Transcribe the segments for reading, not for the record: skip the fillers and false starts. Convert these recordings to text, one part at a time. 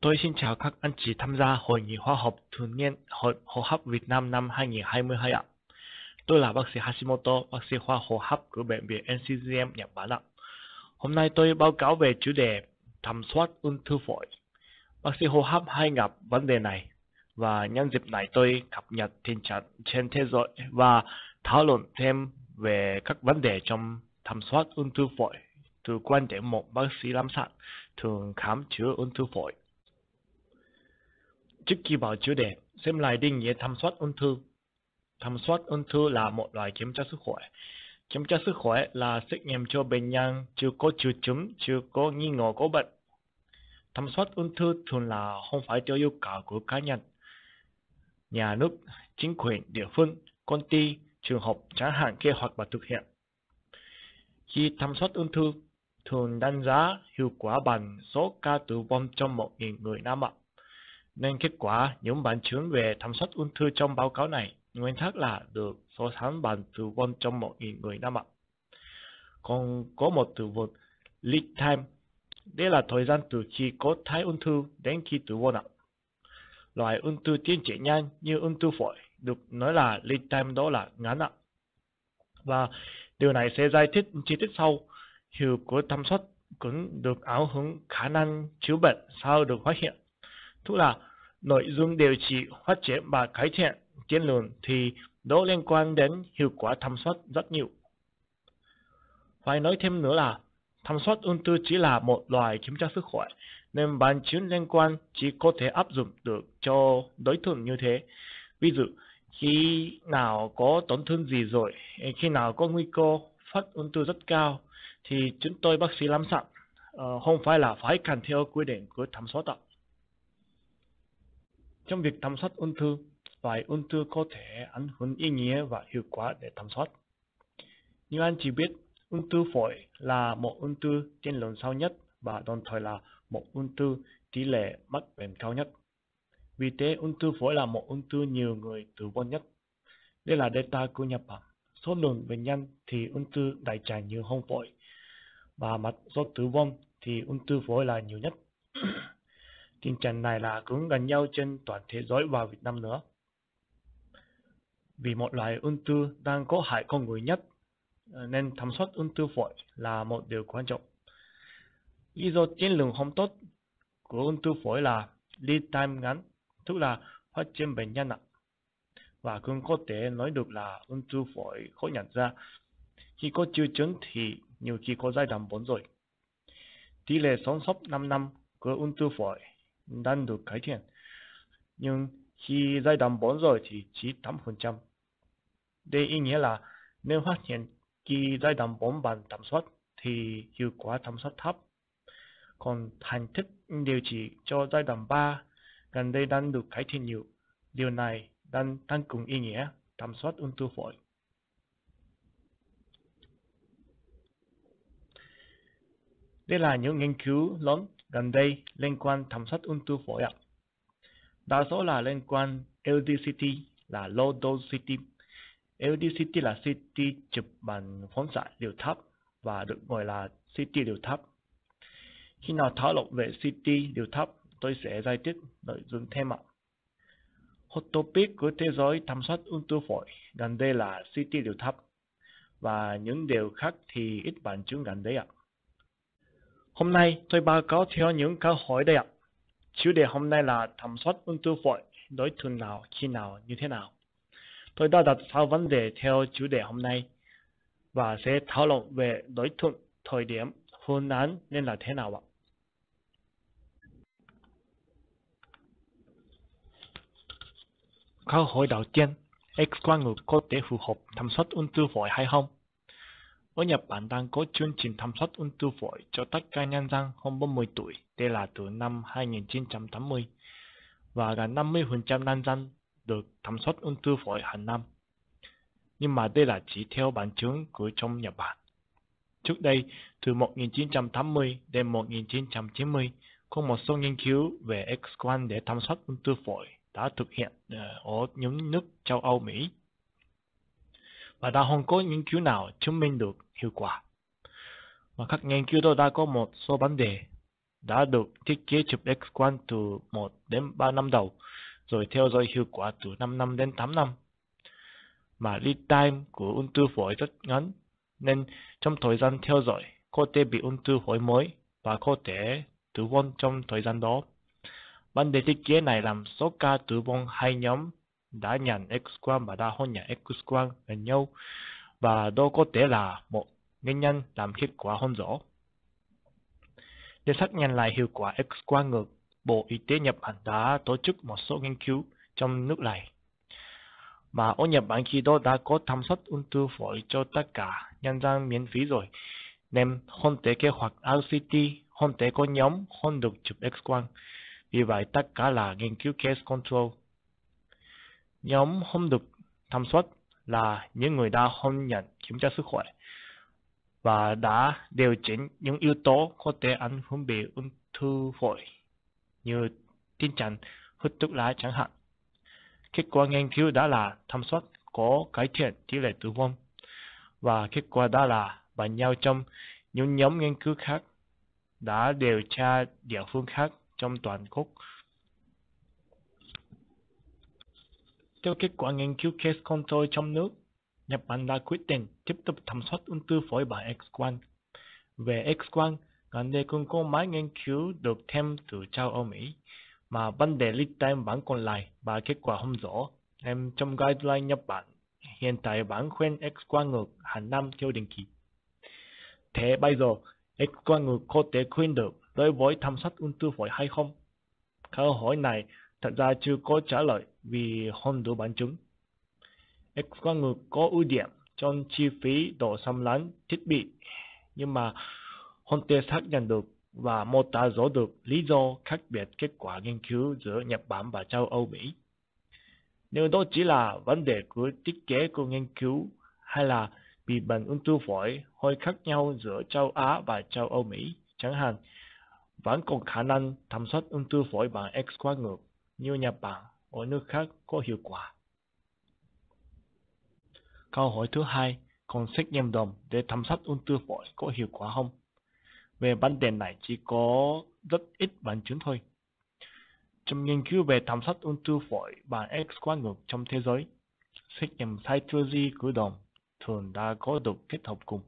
Tôi xin chào các anh chị tham gia Hội nghị khoa học thường niên hô hấp Việt Nam năm 2022 ạ. Tôi là bác sĩ Hashimoto, bác sĩ khoa hô hấp của bệnh viện NCCM Nhật Bản ạ. Hôm nay tôi báo cáo về chủ đề tầm soát ung thư phổi. Bác sĩ hô hấp hay gặp vấn đề này, và nhân dịp này tôi cập nhật tình trạng trên thế giới và thảo luận thêm về các vấn đề trong tầm soát ung thư phổi từ quan điểm một bác sĩ lâm sàng thường khám chữa ung thư phổi. Trước khi vào chủ đề, xem lại định nghĩa tầm soát ung thư. Tầm soát ung thư là một loại kiểm tra sức khỏe. Kiểm tra sức khỏe là xét nghiệm cho bệnh nhân chưa có triệu chứng, chưa có nghi ngờ có bệnh. Tầm soát ung thư thường là không phải theo yêu cầu của cá nhân, nhà nước, chính quyền, địa phương, công ty, trường học chẳng hạn kế hoạch và thực hiện. Khi tầm soát ung thư thường đánh giá hiệu quả bằng số ca tử vong trong 1.000 người Nam ạ. Nên kết quả những bằng chứng về tầm soát ung thư trong báo cáo này nguyên tắc là được so sánh bằng tử vong trong 1.000 người Nam ạ. Còn có một từ vựng lead time, đây là thời gian từ khi có thai ung thư đến khi tử vong ạ. Loại ung thư tiến triển nhanh như ung thư phổi được nói là lead time đó là ngắn ạ. Và điều này sẽ giải thích chi tiết sau. Hiệu của tầm soát cũng được ảnh hưởng khả năng chữa bệnh sau được phát hiện. Tức là nội dung điều trị, phát triển và cải thiện chiến lược thì đó liên quan đến hiệu quả tầm soát rất nhiều. Phải nói thêm nữa là tầm soát ung thư chỉ là một loại kiểm tra sức khỏe, nên bằng chứng liên quan chỉ có thể áp dụng được cho đối tượng như thế. Ví dụ, khi nào có tổn thương gì rồi, khi nào có nguy cơ phát ung thư rất cao, thì chúng tôi bác sĩ lâm sàng không phải là phải cần theo quy định của tầm soát ạ. Trong việc tầm soát ung thư, loại ung thư có thể ảnh hưởng ý nghĩa và hiệu quả để tầm soát. Như anh chỉ biết, ung thư phổi là một ung thư tiên lượng sâu nhất và đồng thời là một ung thư tỷ lệ mắc bệnh cao nhất. Vì thế, ung thư phổi là một ung thư nhiều người tử vong nhất. Đây là data của Nhật Bản. Số lượng bệnh nhân thì ung thư đại tràng nhiều hơn phổi, và mặt số tử vong thì ung thư phổi là nhiều nhất. Tình trạng này là cũng gần nhau trên toàn thế giới và Việt Nam nữa. Vì một loại ung thư đang có hại con người nhất, nên tầm soát ung thư phổi là một điều quan trọng. Lý do chiến lược không tốt của ung thư phổi là lead time ngắn, tức là phát triển bệnh nhân nặng. Và cũng có thể nói được là ung thư phổi khó nhận ra. Khi có triệu chứng thì nhiều khi có giai đoạn 4 rồi. Tỷ lệ sống sót 5 năm của ung thư phổi đang được cải thiện, nhưng khi giai đoạn 4 rồi thì chỉ 8%. Đây ý nghĩa là nếu phát hiện khi giai đoạn 4 bằng tầm soát thì hiệu quả tầm soát thấp. Còn thành tích điều trị cho giai đoạn 3 gần đây đang được cải thiện nhiều. Điều này đang tăng cường ý nghĩa tầm soát ung thư phổi. Đây là những nghiên cứu lớn gần đây liên quan tầm soát ung thư phổi ạ. Đa số là liên quan LDCT là Low Dose CT. LDCT là CT chụp bằng phóng xạ liều thấp và được gọi là CT liều thấp. Khi nào thảo luận về CT liều thấp, tôi sẽ giải thích nội dung thêm ạ. Hot topic của thế giới tầm soát ung thư phổi gần đây là CT liều thấp, và những điều khác thì ít bằng chứng gần đây ạ. Hôm nay tôi báo cáo theo những câu hỏi đây ạ. Chủ đề hôm nay là tầm soát ung thư phổi, đối tượng nào, khi nào, như thế nào. Tôi đã đặt 6 vấn đề theo chủ đề hôm nay và sẽ thảo luận về đối tượng, thời điểm, phương án nên là thế nào ạ. Câu hỏi đầu tiên, X-quang ngực có thể phù hợp tầm soát ung thư phổi hay không? Ở Nhật Bản đang có chương trình tầm soát ung thư phổi cho tất cả nhân dân hơn 40 tuổi, đây là từ năm 1980, và gần 50% nhân dân được tầm soát ung thư phổi hàng năm. Nhưng mà đây là chỉ theo bằng chứng của trong Nhật Bản. Trước đây, từ 1980 đến 1990, có một số nghiên cứu về X-quang để tầm soát ung thư phổi đã thực hiện ở những nước châu Âu, Mỹ, và đã không có nghiên cứu nào chứng minh được hiệu quả. Và các nghiên cứu đó đã có một số vấn đề. đã được thiết kế chụp X-quang từ 1 đến 3 năm đầu, rồi theo dõi hiệu quả từ 5 năm đến 8 năm. Mà lead time của ung thư phổi rất ngắn, nên trong thời gian theo dõi có thể bị ung thư phổi mới và có thể tử vong trong thời gian đó. Vấn đề thiết kế này làm số ca tử vong hai nhóm đã nhận X-quang và đã không nhận X-quang gần nhau, và đó có thể là một nguyên nhân làm kết quả không rõ. Để xác nhận lại hiệu quả X-quang ngực, Bộ Y tế Nhật Bản đã tổ chức một số nghiên cứu trong nước này. Mà ở Nhật Bản khi đó đã có thăm soát ung thư phổi cho tất cả nhân dân miễn phí rồi, nên không thể kế hoạch RCT, không thể có nhóm không được chụp X-quang. Vì vậy tất cả là nghiên cứu case control. Nhóm không được thăm soát là những người đã không nhận kiểm tra sức khỏe và đã điều chỉnh những yếu tố có thể ảnh hưởng bị ung thư phổi, như tình trạng hút thuốc lá chẳng hạn. Kết quả nghiên cứu đã là thăm soát có cải thiện tỷ lệ tử vong, và kết quả đã là bằng nhau trong những nhóm nghiên cứu khác đã điều tra địa phương khác trong toàn quốc. Theo kết quả nghiên cứu case control trong nước, Nhật Bản đã quyết định tiếp tục thăm soát ung thư phổi bằng X-quang. Về X-quang, gần đây cũng có mấy nghiên cứu được thêm từ châu Âu Mỹ, mà vấn đề lead time vẫn còn lại và kết quả không rõ. Nên trong guideline Nhật Bản, hiện tại vẫn khuyên X-quang ngực hàng năm theo định kỳ. Thế bây giờ, X-quang ngực có thể khuyên được đối với thăm soát ung thư phổi hay không? Câu hỏi này thật ra chưa có trả lời vì không đủ bằng chứng. X-quang ngực có ưu điểm trong chi phí độ xâm lấn thiết bị, nhưng mà không thể xác nhận được và mô tả rõ được lý do khác biệt kết quả nghiên cứu giữa Nhật Bản và châu Âu Mỹ. Nếu đó chỉ là vấn đề của thiết kế của nghiên cứu, hay là bị bệnh ung thư phổi hơi khác nhau giữa châu Á và châu Âu Mỹ chẳng hạn, vẫn còn khả năng thăm soát ung thư phổi bằng X-quang ngực như Nhật Bản ở nước khác có hiệu quả. Câu hỏi thứ hai, còn xét nghiệm đờm để thăm soát ung thư phổi có hiệu quả không? Về vấn đề này chỉ có rất ít bằng chứng thôi. Trong nghiên cứu về thăm soát ung thư phổi bằng X-quang ngực trong thế giới, xét nghiệm cytology của đờm thường đã có được kết hợp cùng,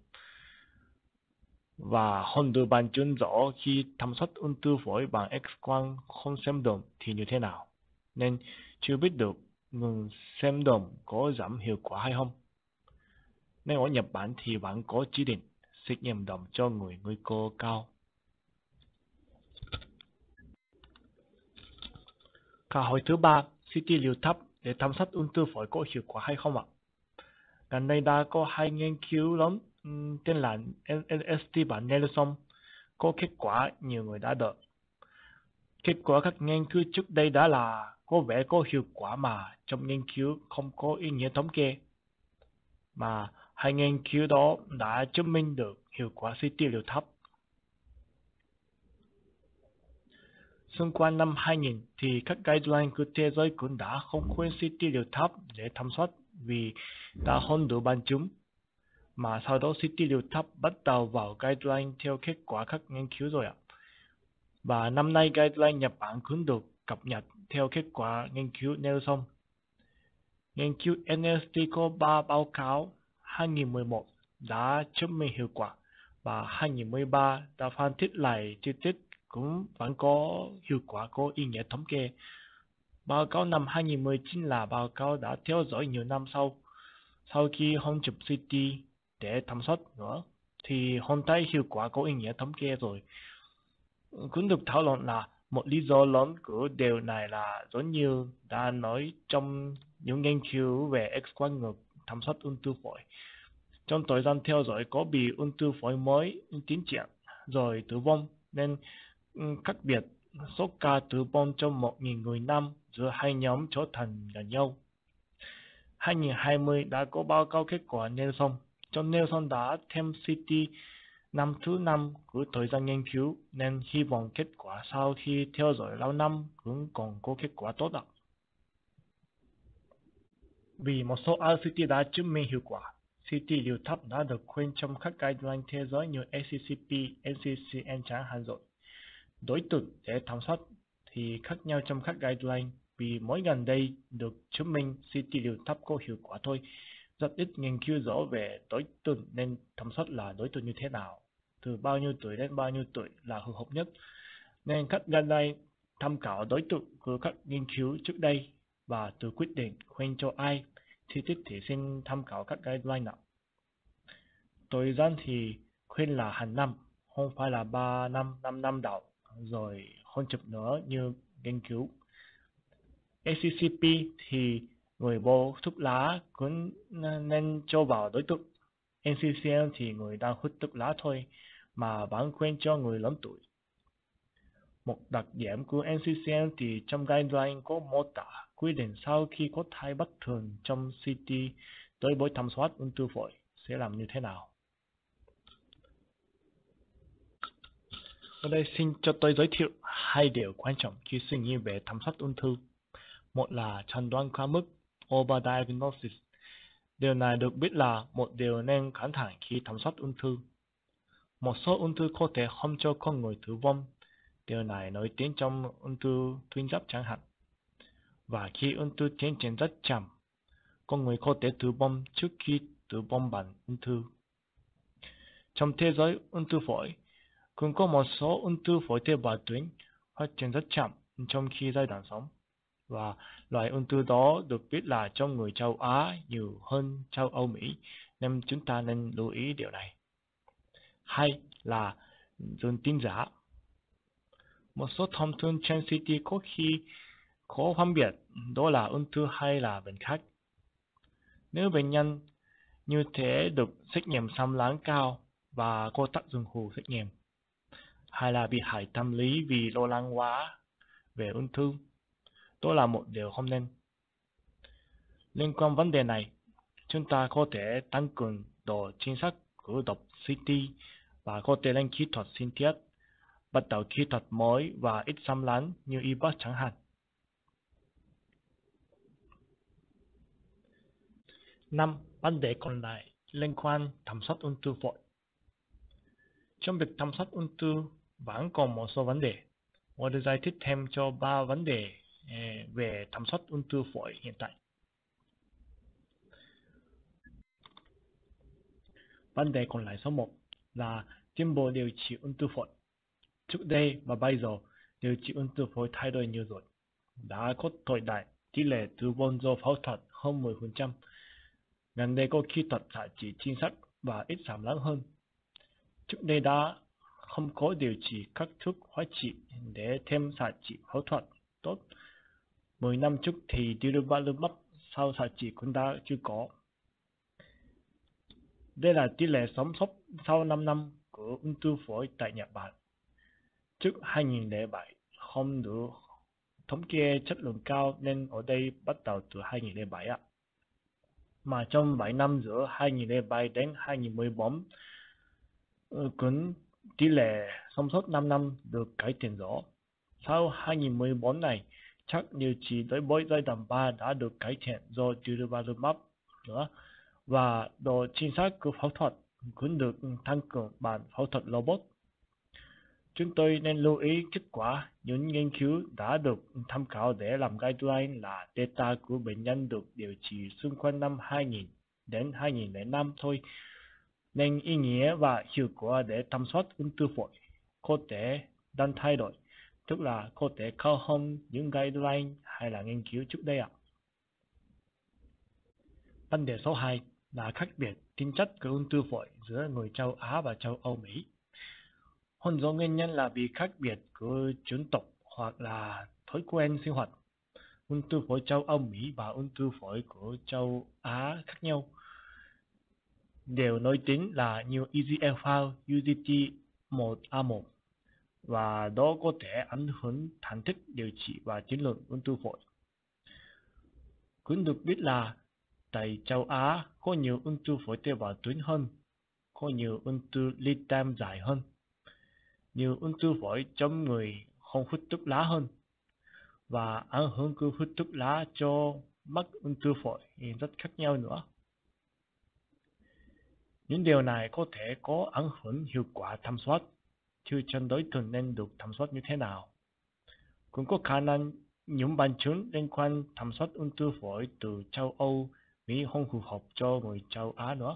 và không được bằng chứng rõ khi thăm soát ung thư phổi bằng X-quang không xem đờm thì như thế nào, nên chưa biết được ngừng xem đờm có giảm hiệu quả hay không. Nên ở Nhật Bản thì vẫn có chỉ định xét nghiệm đờm cho người nguy cơ cao. Câu hỏi thứ ba, CT liều thấp để thăm soát ung thư phổi có hiệu quả hay không ạ? Gần đây đã có hai nghiên cứu lớn tên là NST và Nelson có kết quả nhiều người đã đợi. Kết quả các nghiên cứu trước đây đã là có vẻ có hiệu quả mà trong nghiên cứu không có ý nghĩa thống kê. Mà hai nghiên cứu đó đã chứng minh được hiệu quả CT liều thấp. Xung quanh năm 2000 thì các guideline của thế giới cũng đã không khuyên CT liều thấp để thăm soát vì đã không đủ bằng chứng. Mà sau đó CT liều thấp bắt đầu vào guideline theo kết quả các nghiên cứu rồi ạ. Và năm nay guideline Nhật Bản cũng được cập nhật theo kết quả nghiên cứu Nelson. Nghiên cứu NST có 3 báo cáo, 2011 đã chứng minh hiệu quả và 2013 đã phân tích lại chi tiết cũng vẫn có hiệu quả có ý nghĩa thống kê. Báo cáo năm 2019 là báo cáo đã theo dõi nhiều năm sau khi không chụp CT để thăm soát nữa thì không thấy hiệu quả có ý nghĩa thống kê rồi. Cũng được thảo luận là một lý do lớn của điều này là giống như đã nói trong những nghiên cứu về X-quang ngực thăm soát ung thư phổi. Trong thời gian theo dõi có bị ung thư phổi mới tiến triển rồi tử vong, nên khác biệt số ca tử vong trong 1.000 người nam giữa hai nhóm trở thành gần nhau. 2020 đã có báo cáo kết quả Nelson. Trong Nelson đã thêm CT năm thứ 5 của thời gian nghiên cứu, nên hy vọng kết quả sau khi theo dõi lâu năm cũng còn có kết quả tốt ạ. Vì một số RCT đã chứng minh hiệu quả, CT liều thấp đã được khuyên trong các guideline thế giới như ACCP, NCCN chẳng hạn rồi. Đối tượng để thẩm soát thì khác nhau trong các guideline, vì mới gần đây được chứng minh CT liều thấp có hiệu quả thôi. Rất ít nghiên cứu rõ về đối tượng nên thẩm soát là đối tượng như thế nào, từ bao nhiêu tuổi đến bao nhiêu tuổi là phù hợp nhất, nên các guideline tham khảo đối tượng của các nghiên cứu trước đây và tự quyết định khuyên cho ai thì thích thì xin tham khảo các guideline nào. Thời gian thì khuyên là hàng năm, không phải là 3 năm, 5 năm đầu, rồi hơn chục nữa như nghiên cứu. ACCP thì người bô thuốc lá cũng nên cho vào đối tượng. NCCN thì người đang hút thuốc lá thôi, mà vẫn khuyên cho người lớn tuổi. Một đặc điểm của NCCN thì trong guideline có mô tả quy định sau khi có thai bất thường trong CT tới buổi thăm soát ung thư phổi sẽ làm như thế nào. Ở đây xin cho tôi giới thiệu hai điều quan trọng khi suy nghĩ về thăm soát ung thư. Một là chẩn đoán quá mức, overdiagnosis. Điều này được biết là một điều nên cẩn thận khi thăm soát ung thư. Một số ung thư có thể không cho con người tử vong. Điều này nổi tiếng trong ung thư tuyến giáp chẳng hạn. Và khi ung thư tiến triển rất chậm, con người có thể tử vong trước khi tử vong bệnh ung thư. Trong thế giới ung thư phổi, cũng có một số ung thư phổi tế bào tuyến phát triển rất chậm trong khi giai đoạn sống. Và loại ung thư đó được biết là trong người châu Á nhiều hơn châu Âu Mỹ, nên chúng ta nên lưu ý điều này. Hay là dương tính giả. Một số thông tin trên CT có khi khó phân biệt đó là ung thư hay là bệnh khác. Nếu bệnh nhân như thế được xét nghiệm xâm lấn cao và có tác dụng phụ xét nghiệm, hay là bị hại tâm lý vì lo lắng quá về ung thư, đó là một điều không nên. Liên quan vấn đề này, chúng ta có thể tăng cường độ chính xác của đọc CT và có thể lên kỹ thuật sinh thiết, bắt đầu kỹ thuật mới và ít xâm lấn như EBOS chẳng hạn. 5. Vấn đề còn lại liên quan thẩm soát ung thư phổi. Trong việc thẩm soát ung thư vẫn còn một số vấn đề. Tôi đã giải thích thêm cho 3 vấn đề về thẩm soát ung thư phổi hiện tại. Vấn đề còn lại số 1 là tiến bộ điều trị ung thư phổi. Trước đây và bây giờ, điều trị ung thư phổi thay đổi nhiều rồi. Đã có thời đại tỷ lệ tử vong do phẫu thuật hơn 10%. Gần đây có kỹ thuật xạ trị chính xác và ít xâm lấn hơn. Trước đây đã không có điều trị các thuốc hóa trị để thêm xạ trị phẫu thuật tốt. 10 năm trước thì durvalumab sau xạ trị cũng đã chưa có. Đây là tỷ lệ sống sót sau 5 năm của ung thư phổi tại Nhật Bản. Trước 2007 không được thống kê chất lượng cao nên ở đây bắt đầu từ 2007 ạ. Mà trong 7 năm giữa 2007 đến 2014 cũng tỷ lệ sống sót 5 năm được cải thiện rõ. Sau 2014 này, chắc điều trị tới mỗi giai đoạn 3 đã được cải thiện do durvalumab nữa, và độ chính xác của phẫu thuật cũng được tăng cường bằng phẫu thuật robot. Chúng tôi nên lưu ý kết quả những nghiên cứu đã được tham khảo để làm guideline là data của bệnh nhân được điều trị xung quanh năm 2000 đến 2005 thôi, nên ý nghĩa và hiệu quả để tầm soát ung thư phổi có thể đang thay đổi, tức là có thể cao hơn những guideline hay là nghiên cứu trước đây ạ. Vấn đề số 2 là khác biệt tính chất của ung thư phổi giữa người châu Á và châu Âu Mỹ. Một số nguyên nhân là vì khác biệt của chủng tộc hoặc là thói quen sinh hoạt. Ung thư phổi châu Âu Mỹ và ung thư phổi của châu Á khác nhau. Điều nổi tiếng là nhiều EGFR UGT1A1 và đó có thể ảnh hưởng thành tích điều trị và chiến lược ung thư phổi. Cũng được biết là tại châu Á có nhiều ung thư phổi tế bào tuyến hơn, có nhiều ung thư ly tam dài hơn, nhiều ung thư phổi trong người không hút thuốc lá hơn, và ảnh hưởng của hút thuốc lá cho mắc ung thư phổi rất khác nhau nữa. Những điều này có thể có ảnh hưởng hiệu quả thăm soát. tiêu chuẩn đối tượng nên được thẩm soát như thế nào. Cũng có khả năng những bằng chứng liên quan thẩm soát ung thư phổi từ châu Âu, Mỹ không phù hợp cho người châu Á nữa.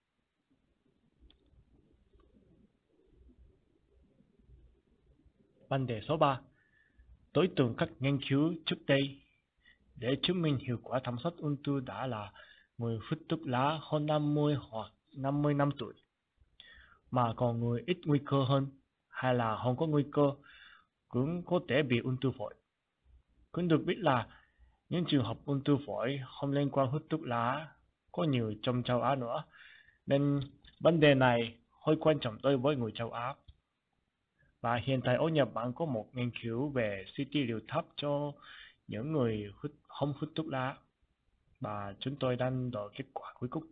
Vấn đề số 3. Đối tượng các nghiên cứu trước đây để chứng minh hiệu quả thẩm soát ung thư đã là người hút thuốc lá hơn 50 hoặc 50 năm tuổi, mà còn người ít nguy cơ hơn hay là không có nguy cơ cũng có thể bị ung thư phổi. Cũng được biết là những trường hợp ung thư phổi không liên quan hút thuốc lá có nhiều trong châu Á nữa, nên vấn đề này hơi quan trọng đối với người châu Á. Và hiện tại ở Nhật Bản có một nghiên cứu về CT liều thấp cho những người không hút thuốc lá, và chúng tôi đang đợi kết quả cuối cùng.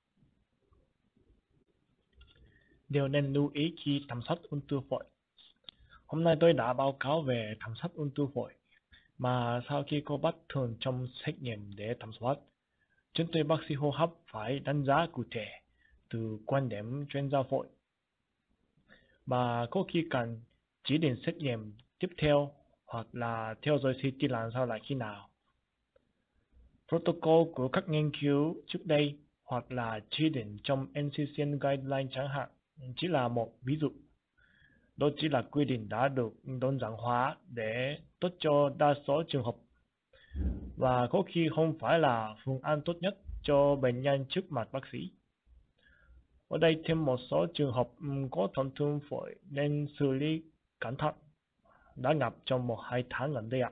Điều nên lưu ý khi tầm soát ung thư phổi. Hôm nay tôi đã báo cáo về tầm soát ung thư phổi, mà sau khi có bất thường trong xét nghiệm để tầm soát, chúng tôi bác sĩ hô hấp phải đánh giá cụ thể từ quan điểm chuyên gia phổi, và có khi cần chỉ định xét nghiệm tiếp theo hoặc là theo dõi CT làm sao là khi nào. Protocol của các nghiên cứu trước đây hoặc là chỉ định trong NCCN Guideline chẳng hạn chỉ là một ví dụ. Đó chỉ là quy định đã được đơn giản hóa để tốt cho đa số trường hợp, và có khi không phải là phương án tốt nhất cho bệnh nhân trước mặt bác sĩ. Ở đây thêm một số trường hợp có tổn thương phổi nên xử lý cẩn thận đã gặp trong 1-2 tháng gần đây ạ.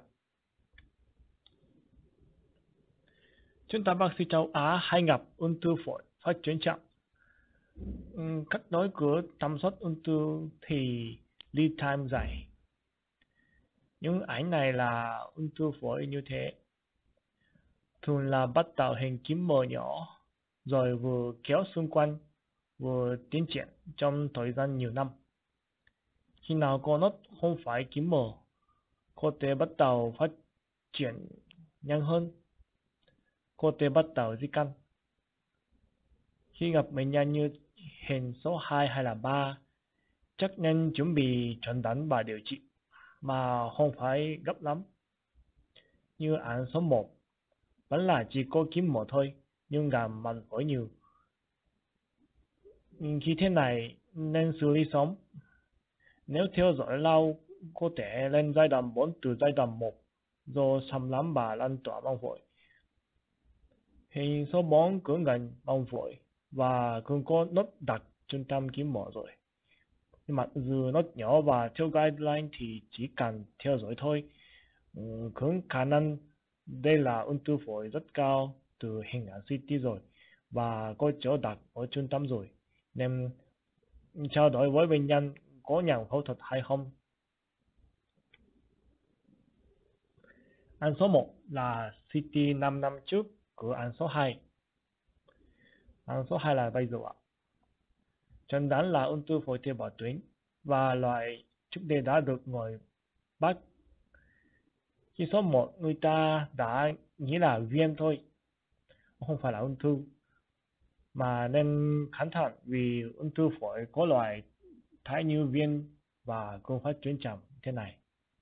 Chúng ta bác sĩ châu Á hay gặp ung thư phổi phát triển chậm. Cách nói của tầm soát ung thư thì lead time dài. Những ảnh này là ung thư phổi như thế. Thường là bắt đầu hình kiếm mờ nhỏ, rồi vừa kéo xung quanh, vừa tiến triển trong thời gian nhiều năm. Khi nào con nốt không phải kiếm mờ, có thể bắt đầu phát triển nhanh hơn, có thể bắt đầu di căn. Khi gặp bệnh nhân như hình số 2 hay là 3, chắc nên chuẩn bị chẩn đoán và điều trị, mà không phải gấp lắm. Như ảnh số 1, vẫn là chỉ có kiếm mổ thôi, nhưng gàm mặn phổi nhiều. Khi thế này nên xử lý sớm. Nếu theo dõi lâu, có thể lên giai đoạn 4 từ giai đoạn 1 do xâm lấn và lan tỏa màng phổi. Hình số 4 cũng gần màng phổi và cũng có nốt đặc trung tâm kiếm mổ rồi. Nhưng mà dù nốt nhỏ và theo guideline thì chỉ cần theo dõi thôi. Cũng khả năng đây là ung thư phổi rất cao từ hình ảnh CT rồi, và có chỗ đặc ở trung tâm rồi, nên trao đổi với bệnh nhân có nhận phẫu thuật hay không. Ảnh số 1 là CT 5 năm trước của ảnh số 2. Ảnh số 2 là bây giờ ạ. Chẩn đoán là ung thư phổi tế bào tuyến, và loại trước đây đã được người bác. Khi số 1 người ta đã nghĩ là viêm thôi, không phải là ung thư, mà nên cẩn thận vì ung thư phổi có loại thái như viêm và cũng phát triển chậm thế này.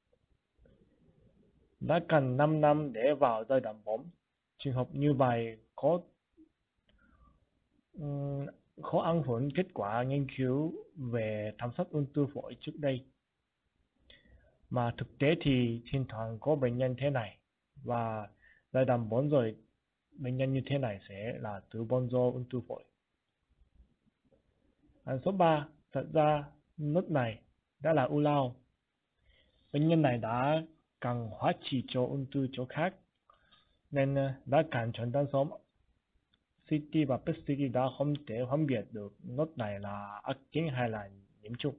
Đã cần 5 năm để vào giai đoạn 4. Trường hợp như vậy khó ăn hưởng kết quả nghiên cứu về thẩm soát ung thư phổi trước đây. Mà thực tế thì thỉnh thoảng có bệnh nhân thế này, và giai đoạn 4 rồi bệnh nhân như thế này sẽ là tử vong do ung thư phổi. Ảnh số 3, thật ra nốt này đã là u lao. Bệnh nhân này đã cần hóa trị cho ung thư chỗ khác, nên đã cần chẩn đoán sớm. CT và PET-CT đã không thể phân biệt được nốt này là ác tính hay là nhiễm trùng.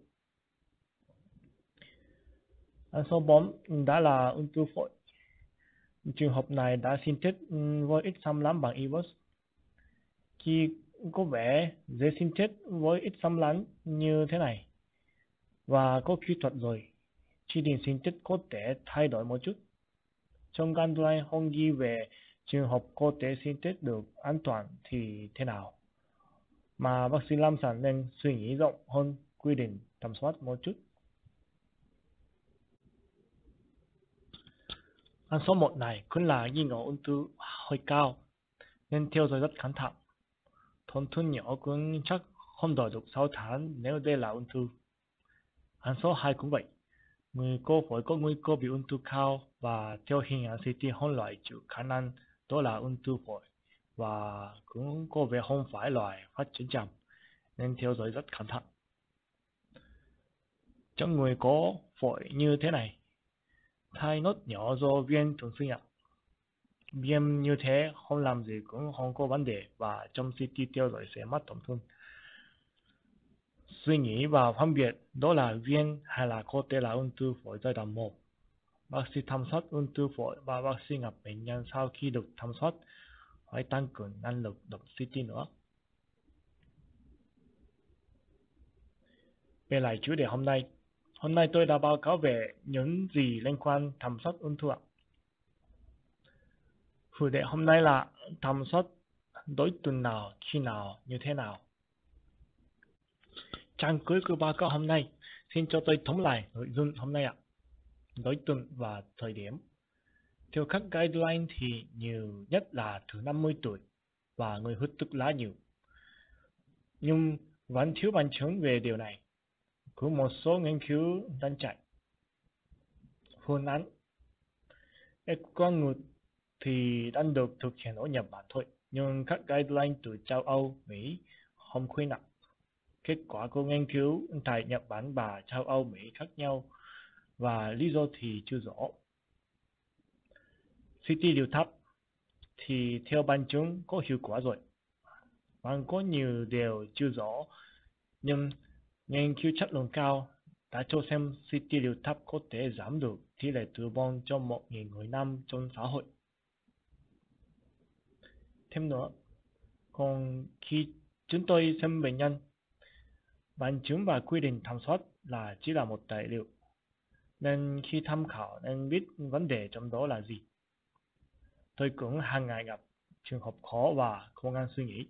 Ảnh số 4 đã là ung thư phổi. Trường hợp này đã xin chết với ít xâm lấn bằng EVOS. Khi có vẻ dễ xin chết với ít xâm lấn như thế này, và có kỹ thuật rồi, chỉ định xin chết có thể thay đổi một chút. Trong guideline không ghi về trường hợp có thể xin chết được an toàn thì thế nào, mà bác sĩ lâm sàng nên suy nghĩ rộng hơn quy định tầm soát một chút. Con số 1 này cũng là nghi ngờ ung thư hơi cao, nên theo dõi rất cẩn thận. Tổn thương nhỏ cũng chắc không đợi được 6 tháng nếu đây là ung thư. Con số 2 cũng vậy. Người có phổi có nguy cơ bị ung thư cao và theo hình ảnh CT không loại trừ khả năng đó là ung thư phổi và cũng có vẻ không phải loại phát triển chậm, nên theo dõi rất cẩn thận. Trong người có phổi như thế này, thai nốt nhỏ do viêm thường sinh ạ. Viêm như thế không làm gì cũng không có vấn đề và trong CT theo dõi sẽ mất tổn thương. Suy nghĩ và phân biệt đó là viêm hay là có thể là ung thư phổi giai đoạn 1. Bác sĩ thăm soát ung thư phổi và bác sĩ gặp bệnh nhân sau khi được thăm soát phải tăng cường năng lực đọc CT nữa. Về lại chủ đề hôm nay. Hôm nay tôi đã báo cáo về những gì liên quan thăm soát ung thư ạ. Chủ đề hôm nay là thăm soát đối tượng nào, khi nào, như thế nào. Trang cuối của báo cáo hôm nay, xin cho tôi thống lại nội dung hôm nay ạ. Đối tượng và thời điểm. Theo các guideline thì nhiều nhất là từ 50 tuổi và người hút thuốc lá nhiều. Nhưng vẫn thiếu bằng chứng về điều này. Có một số nghiên cứu đang chạy. Phương án X-quang ngực thì đang được thực hiện ở Nhật Bản thôi, nhưng các guideline từ châu Âu, Mỹ không khuyến nghị. Kết quả của nghiên cứu tại Nhật Bản và châu Âu, Mỹ khác nhau và lý do thì chưa rõ. CT liều thấp thì theo bằng chứng có hiệu quả rồi. Vẫn có nhiều điều chưa rõ, nhưng nghiên cứu chất lượng cao đã cho xem CT liều thấp có thể giảm được tỷ lệ tử vong cho 1.000 người nam trong xã hội. Thêm nữa, còn khi chúng tôi xem bệnh nhân, bằng chứng và quy định thăm soát là chỉ là một tài liệu, nên khi tham khảo nên biết vấn đề trong đó là gì. Tôi cũng hàng ngày gặp trường hợp khó và không ngăn suy nghĩ.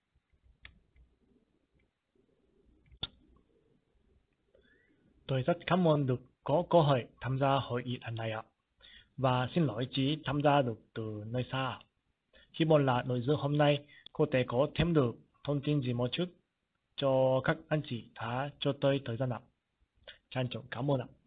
Tôi rất cảm ơn được có cơ hội tham gia hội nghị lần này ạ. Và xin lỗi chỉ tham gia được từ nơi xa. Hy vọng là nội dung hôm nay có thể có thêm được thông tin gì một chút cho các anh chị đã cho tôi thời gian ạ. Trân trọng cảm ơn ạ.